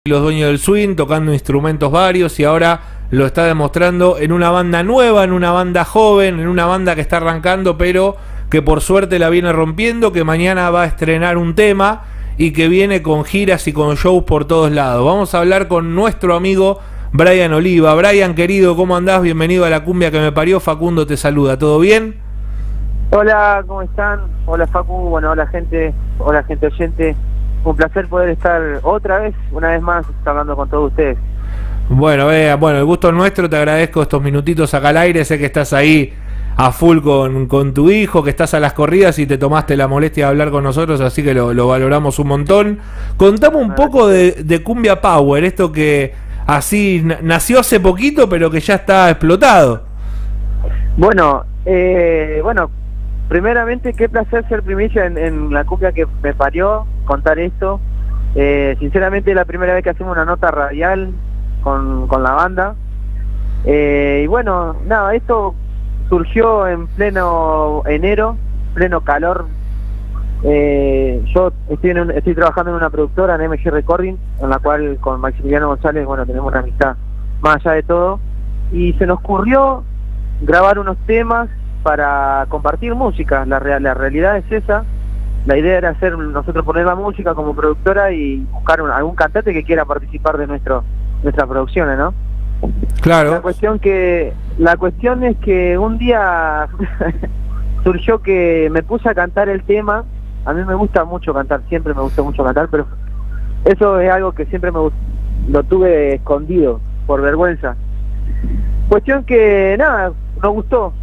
los dueños del swing, tocando instrumentos varios, y ahora lo está demostrando en una banda nueva, en una banda joven, en una banda que está arrancando, pero que por suerte la viene rompiendo, que mañana va a estrenar un tema y que viene con giras y con shows por todos lados. Vamos a hablar con nuestro amigo Brian Oliva. Brian, querido, ¿cómo andás? Bienvenido a La Cumbia que me parió. Facundo te saluda, ¿todo bien? Hola, ¿cómo están? Hola Facu, bueno, hola gente oyente. Un placer poder estar una vez más, hablando con todos ustedes. Bueno, el gusto es nuestro, te agradezco estos minutitos acá al aire. Sé que estás ahí a full con tu hijo, que estás a las corridas y te tomaste la molestia de hablar con nosotros, así que lo valoramos un montón. Contame un poco de Cumbia Power, esto que así nació hace poquito, pero que ya está explotado. Bueno, primeramente, qué placer ser primicia en La Cumbia que me parió, contar esto. Sinceramente es la primera vez que hacemos una nota radial con la banda. Y bueno, nada, esto surgió en pleno enero, pleno calor. Yo estoy trabajando en una productora, en MG Recording, en la cual con Maximiliano González, bueno, tenemos una amistad más allá de todo. Y se nos ocurrió grabar unos temas para compartir música. La realidad es esa. La idea era nosotros poner la música como productora y buscar algún cantante que quiera participar de nuestras producciones, ¿no? Claro. La cuestión es que un día surgió que me puse a cantar el tema. A mí me gusta mucho cantar, siempre me gustó mucho cantar, pero eso es algo que siempre lo tuve escondido por vergüenza. Cuestión que nada, nos gustó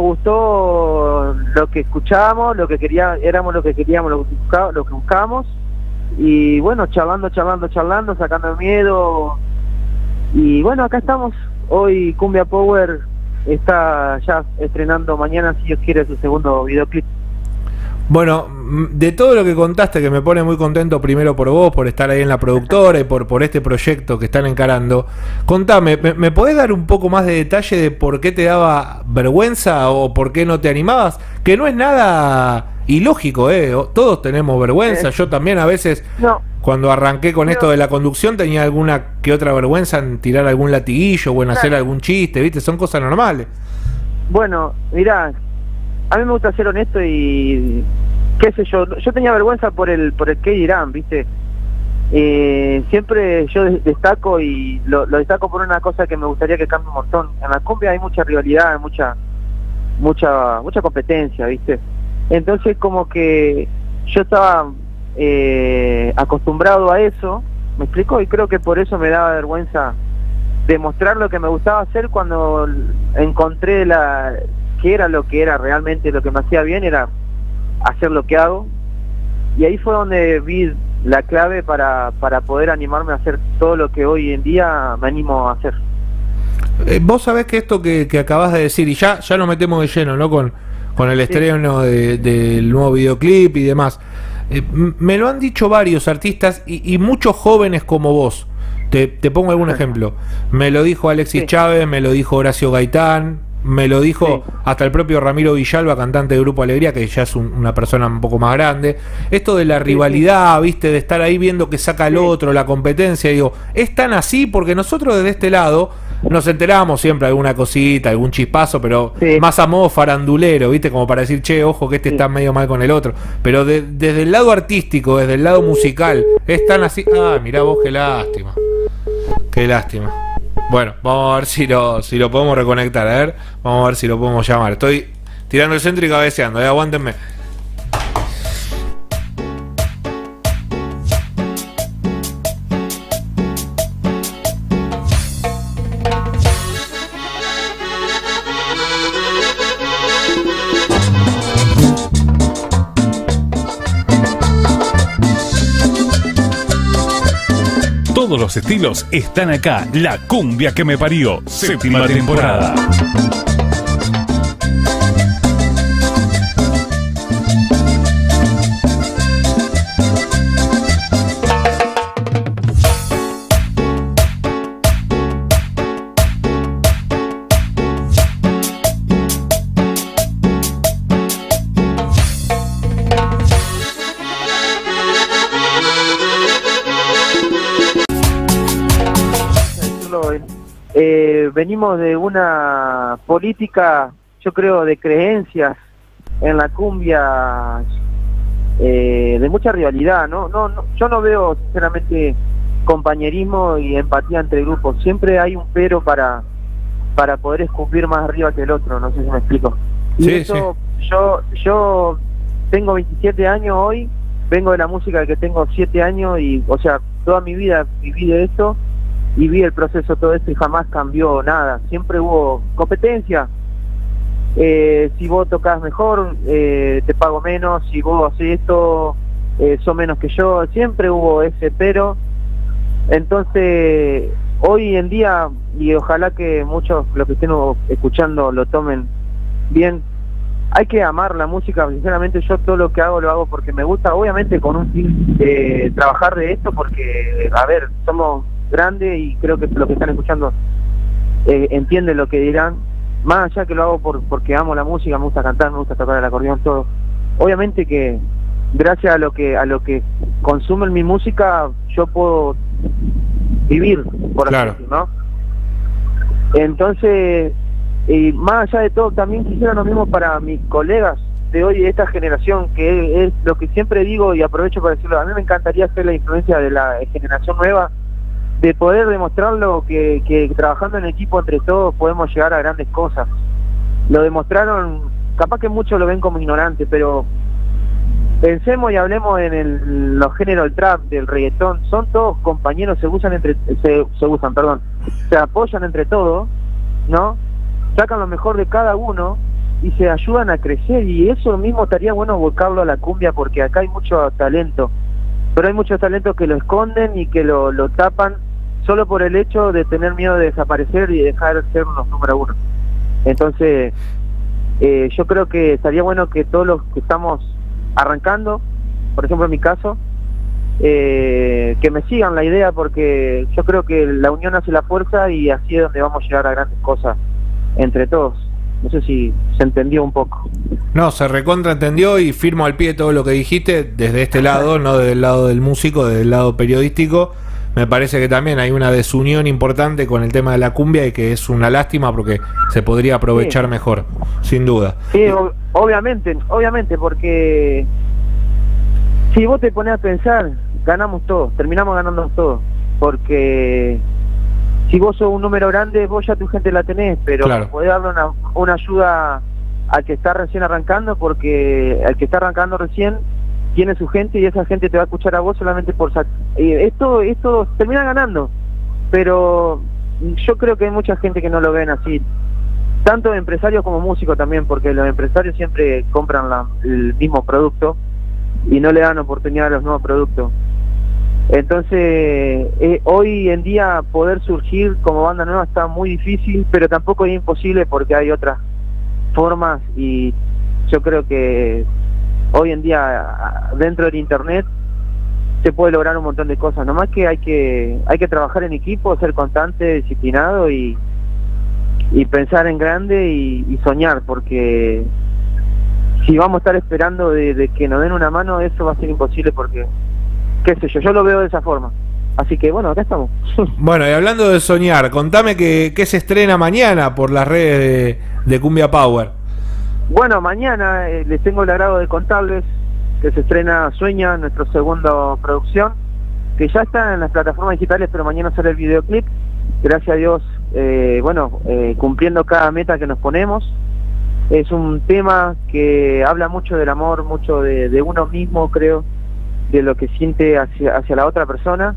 lo que escuchábamos, lo que queríamos, lo que buscábamos, y bueno, charlando, sacando miedo, y bueno, acá estamos. Hoy Cumbia Power está ya estrenando mañana, si Dios quiere, su segundo videoclip. Bueno, de todo lo que contaste, que me pone muy contento, primero por vos, por estar ahí en la productora y por este proyecto que están encarando, contame, ¿me podés dar un poco más de detalle de por qué te daba vergüenza o por qué no te animabas? Que no es nada ilógico, todos tenemos vergüenza. Yo también a veces, cuando arranqué con esto de la conducción, tenía alguna que otra vergüenza en tirar algún latiguillo o en hacer algún chiste, ¿viste? Son cosas normales. Bueno, mirá, a mí me gusta ser honesto y qué sé yo tenía vergüenza por el qué dirán, ¿viste? Siempre yo destaco, y lo destaco por una cosa que me gustaría que cambie un montón. En la cumbia hay mucha rivalidad, mucha competencia, ¿viste? Entonces como que yo estaba acostumbrado a eso, ¿me explico? Y creo que por eso me daba vergüenza demostrar lo que me gustaba hacer. Cuando encontré que era realmente lo que me hacía bien, era hacer lo que hago, y ahí fue donde vi la clave para poder animarme a hacer todo lo que hoy en día me animo a hacer. Vos sabés que esto que acabás de decir, y ya nos metemos de lleno, ¿no? Con el estreno del nuevo videoclip y demás, me lo han dicho varios artistas y muchos jóvenes como vos. Te pongo algún ejemplo. Me lo dijo Alexis Chávez, me lo dijo Horacio Gaitán, me lo dijo hasta el propio Ramiro Villalba, cantante de Grupo Alegría, que ya es una persona un poco más grande. Esto de la rivalidad, ¿viste? De estar ahí viendo que saca el otro, la competencia. Digo, es tan así porque nosotros desde este lado nos enteramos siempre alguna cosita, algún chispazo, pero más a modo farandulero, ¿viste? Como para decir, che, ojo que este está medio mal con el otro. Pero desde el lado artístico, desde el lado musical, es tan así. Ah, mirá vos, qué lástima. Qué lástima. Bueno, vamos a ver si lo podemos reconectar, a ver. Vamos a ver si lo podemos llamar. Estoy tirando el centro y cabeceando, aguántenme. Todos los estilos están acá. La Cumbia que me parió, séptima temporada. claro, venimos de una política, yo creo, de creencias en la cumbia, de mucha rivalidad, ¿no? Yo no veo sinceramente compañerismo y empatía entre grupos. Siempre hay un pero para poder escupir más arriba que el otro, no sé si me explico. Y Sí, eso, yo tengo 27 años hoy, vengo de la música que tengo 7 años y, o sea, toda mi vida viví de esto y vi el proceso todo esto y jamás cambió nada. Siempre hubo competencia. Si vos tocas mejor, te pago menos. Si vos haces esto, sos menos que yo. Siempre hubo ese pero. Entonces, hoy en día, y ojalá que muchos los que estén escuchando lo tomen bien, hay que amar la música. Sinceramente, yo todo lo que hago lo hago porque me gusta, obviamente con un fin de trabajar de esto, porque, a ver, somos grandes y creo que los que están escuchando entienden lo que dirán. Más allá que lo hago porque amo la música, me gusta cantar, me gusta tocar el acordeón, todo. Obviamente que gracias a lo que consumen mi música, yo puedo vivir, por así Claro. decirlo, ¿no? Entonces, y más allá de todo, también quisiera lo mismo para mis colegas de hoy, de esta generación, que es lo que siempre digo y aprovecho para decirlo. A mí me encantaría ser la influencia de la generación nueva, de poder demostrarlo que trabajando en equipo entre todos podemos llegar a grandes cosas. Lo demostraron, capaz que muchos lo ven como ignorante, pero pensemos y hablemos en los géneros del trap, del reggaetón. Son todos compañeros, se apoyan entre todos, ¿no? Sacan lo mejor de cada uno y se ayudan a crecer, y eso mismo estaría bueno volcarlo a la cumbia, porque acá hay mucho talento, pero hay muchos talentos que lo esconden y que lo tapan solo por el hecho de tener miedo de desaparecer y dejar de ser unos número uno. Entonces, yo creo que estaría bueno que todos los que estamos arrancando, por ejemplo en mi caso, que me sigan la idea, porque yo creo que la unión hace la fuerza y así es donde vamos a llegar a grandes cosas entre todos. No sé si se entendió un poco. No, se recontraentendió y firmo al pie todo lo que dijiste desde este lado, no desde el lado del músico, desde el lado periodístico. Me parece que también hay una desunión importante con el tema de la cumbia y que es una lástima porque se podría aprovechar mejor, sin duda. Sí, obviamente, porque si vos te pones a pensar, ganamos todos, terminamos ganando todos, porque si vos sos un número grande, vos ya tu gente la tenés, pero claro, podés darle una ayuda al que está recién arrancando, porque el que está arrancando recién tiene su gente y esa gente te va a escuchar a vos solamente por esto termina ganando, pero yo creo que hay mucha gente que no lo ven así, tanto empresarios como músicos también, porque los empresarios siempre compran el mismo producto y no le dan oportunidad a los nuevos productos. Entonces, hoy en día poder surgir como banda nueva está muy difícil, pero tampoco es imposible porque hay otras formas, y yo creo que hoy en día dentro del internet se puede lograr un montón de cosas. Nomás que hay que trabajar en equipo, ser constante, disciplinado y pensar en grande y soñar, porque si vamos a estar esperando de que nos den una mano, eso va a ser imposible, porque qué sé yo lo veo de esa forma. Así que bueno, acá estamos. Bueno, y hablando de soñar, contame qué se estrena mañana por las redes de Cumbia Power. Bueno, mañana les tengo el agrado de contarles que se estrena Sueña, nuestra segunda producción, que ya está en las plataformas digitales, pero mañana sale el videoclip. Gracias a Dios, cumpliendo cada meta que nos ponemos. Es un tema que habla mucho del amor, mucho de uno mismo, creo, de lo que siente hacia la otra persona.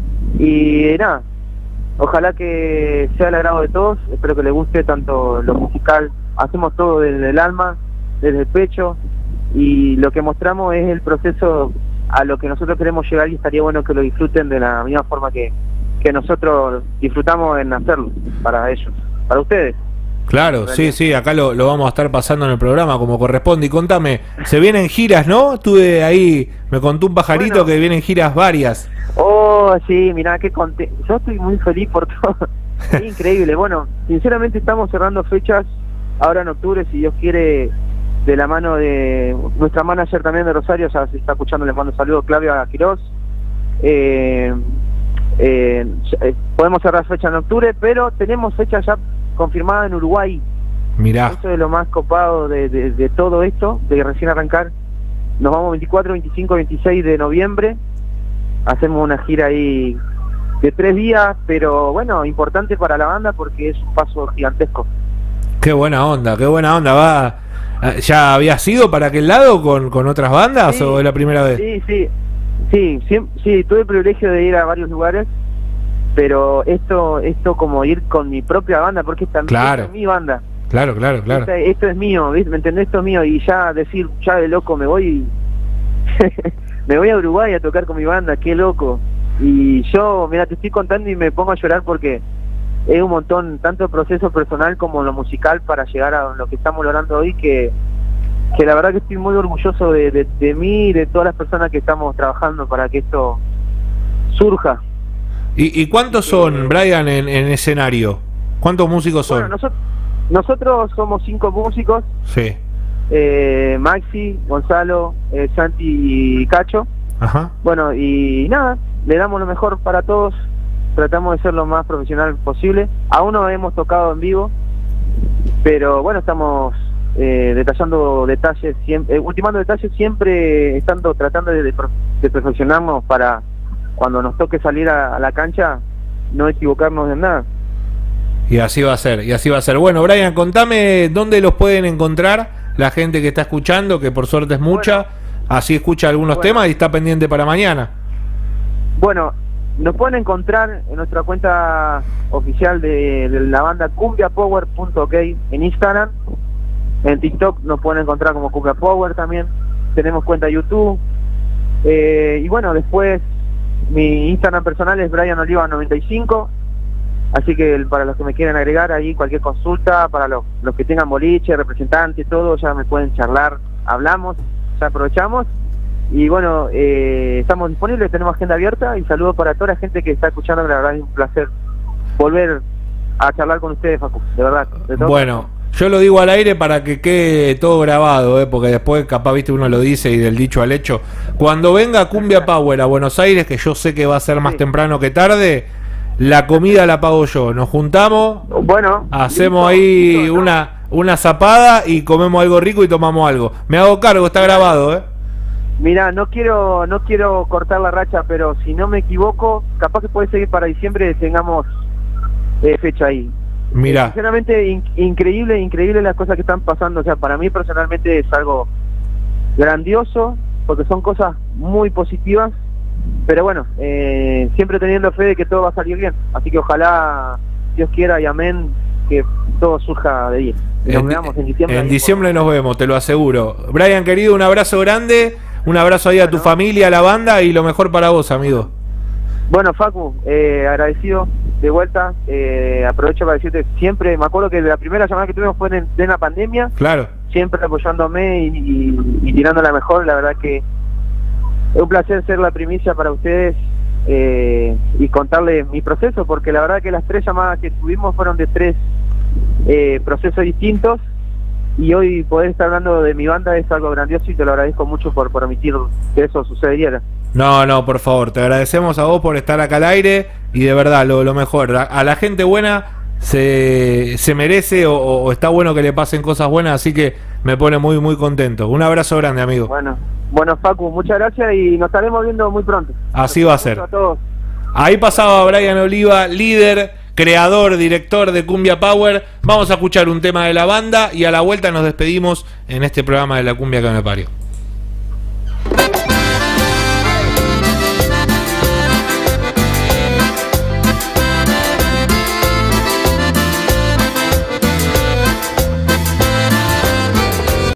Y nada, ojalá que sea el agrado de todos, espero que les guste tanto lo musical. Hacemos todo desde el alma, desde el pecho, y lo que mostramos es el proceso a lo que nosotros queremos llegar, y estaría bueno que lo disfruten de la misma forma que nosotros disfrutamos en hacerlo, para ellos, para ustedes. Claro, sí, acá lo vamos a estar pasando en el programa como corresponde. Y contame, se vienen giras, ¿no? Estuve ahí, me contó un pajarito que vienen giras varias. Oh, sí, mirá, qué contento. Yo estoy muy feliz por todo. Es increíble. Bueno, sinceramente estamos cerrando fechas ahora en octubre, si Dios quiere, de la mano de nuestra manager también de Rosario, ya se está escuchando, le mando un saludo, Claudia Quirós. podemos cerrar fecha en octubre, pero tenemos fecha ya confirmada en Uruguay. Mirá. Eso es lo más copado de todo esto, de recién arrancar. Nos vamos 24, 25, 26 de noviembre. Hacemos una gira ahí de 3 días, pero bueno, importante para la banda porque es un paso gigantesco. Qué buena onda, qué buena onda. Va. ¿Ya habías ido para aquel lado con otras bandas o es la primera vez? Sí, tuve el privilegio de ir a varios lugares, pero esto como ir con mi propia banda, porque también es mi banda. Claro. Esto es mío, ¿viste? ¿Me entendés? Esto es mío, y ya decir, ya de loco me voy me voy a Uruguay a tocar con mi banda, qué loco. Y yo, mira, te estoy contando y me pongo a llorar porque es un montón, tanto el proceso personal como lo musical para llegar a lo que estamos logrando hoy, que la verdad que estoy muy orgulloso de mí y de todas las personas que estamos trabajando para que esto surja. ¿Y cuántos son, Brian, en escenario? ¿Cuántos músicos son? Bueno, nosotros somos 5 músicos. Sí. Maxi, Gonzalo, Santi y Cacho. Ajá. Bueno, y nada, le damos lo mejor para todos. Tratamos de ser lo más profesional posible. Aún no hemos tocado en vivo, pero bueno, estamos detallando detalles, ultimando detalles, siempre tratando de perfeccionarnos para cuando nos toque salir a la cancha no equivocarnos en nada. Y así va a ser, Bueno, Brian, contame dónde los pueden encontrar la gente que está escuchando, que por suerte es mucha, bueno, así escucha algunos temas y está pendiente para mañana. Bueno, nos pueden encontrar en nuestra cuenta oficial de la banda cumbiapower.ok en Instagram. En TikTok nos pueden encontrar como Cumbia Power también. Tenemos cuenta YouTube. Y bueno, después mi Instagram personal es BrianOliva95. Así que para los que me quieran agregar ahí, cualquier consulta, para los que tengan boliche, representantes, todo, ya me pueden charlar, hablamos, ya aprovechamos. Y bueno, estamos disponibles, tenemos agenda abierta y saludos para toda la gente que está escuchando, la verdad es un placer volver a charlar con ustedes, Facu, de verdad. Bueno, yo lo digo al aire para que quede todo grabado, porque después capaz, viste, uno lo dice y del dicho al hecho. Cuando venga Cumbia Power a Buenos Aires, que yo sé que va a ser más temprano que tarde, la comida la pago yo. Nos juntamos, bueno, hacemos ahí una zapada y comemos algo rico y tomamos algo. Me hago cargo, está grabado, Mira, no quiero cortar la racha, pero si no me equivoco, capaz que puede ser que para diciembre tengamos fecha ahí. Mira, sinceramente increíble las cosas que están pasando. O sea, para mí personalmente es algo grandioso, porque son cosas muy positivas. Pero bueno, siempre teniendo fe de que todo va a salir bien. Así que ojalá, Dios quiera y amén, que todo surja de bien. Nos veamos en diciembre. En diciembre nos vemos, te lo aseguro. Brian, querido, un abrazo grande. Un abrazo ahí a tu familia, a la banda y lo mejor para vos, amigo. Bueno, Facu, agradecido de vuelta. Aprovecho para decirte, siempre, me acuerdo que la primera llamada que tuvimos fue en plena pandemia. Claro. Siempre apoyándome y tirando la mejor. La verdad que es un placer ser la primicia para ustedes y contarles mi proceso, porque la verdad que las 3 llamadas que tuvimos fueron de 3 procesos distintos. Y hoy poder estar hablando de mi banda es algo grandioso y te lo agradezco mucho por permitir que eso sucediera. No, por favor, te agradecemos a vos por estar acá al aire y de verdad, lo mejor. A la gente buena se merece o está bueno que le pasen cosas buenas, así que me pone muy, muy contento. Un abrazo grande, amigo. Bueno, Facu, muchas gracias y nos estaremos viendo muy pronto. Así va a ser. A todos. Ahí pasaba Brian Oliva, líder, creador, director de Cumbia Power. Vamos a escuchar un tema de la banda y a la vuelta nos despedimos en este programa de La Cumbia que me parió.